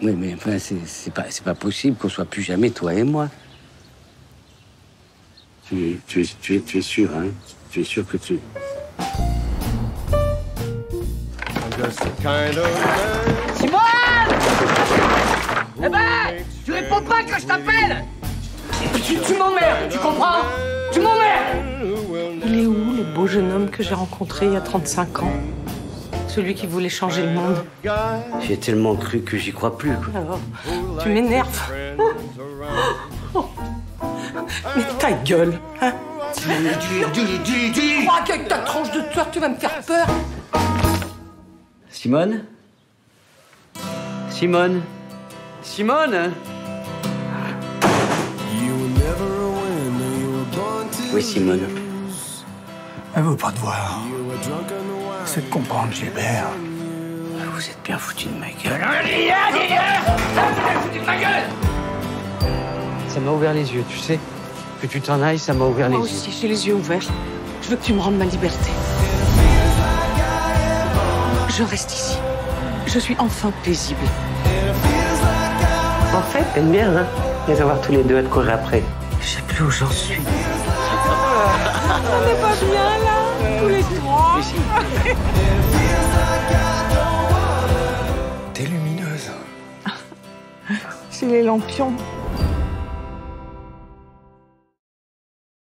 Oui, mais enfin, c'est pas possible qu'on soit plus jamais toi et moi. Tu es sûr, hein? Tu es sûr que tu... Simone! Eh ben, tu réponds pas quand je t'appelle! Tu m'emmerdes, tu comprends? Tu m'emmerdes! Il est où, le beau jeune homme que j'ai rencontré il y a 35 ans? Celui qui voulait changer le monde. J'ai tellement cru que j'y crois plus, quoi. Alors, tu m'énerves. Mais ta gueule, hein? Dis! Tu crois qu'avec ta tranche de tueur, tu vas me faire peur? Simone? Simone? Simone? Oui, Simone. Elle veut pas te voir. C'est de comprendre, Gilbert. Vous êtes bien foutu de ma gueule. Ça m'a ouvert les yeux, tu sais. Que tu t'en ailles, ça m'a ouvert les Moi yeux. aussi, j'ai les yeux ouverts. Je veux que tu me rendes ma liberté. Je reste ici. Je suis enfin paisible. En fait, t'aimes bien, hein? Les avoir tous les deux à te courir après. Je sais plus où j'en suis. On n'est pas bien, là, tous les trois. T'es lumineuse. C'est les lampions.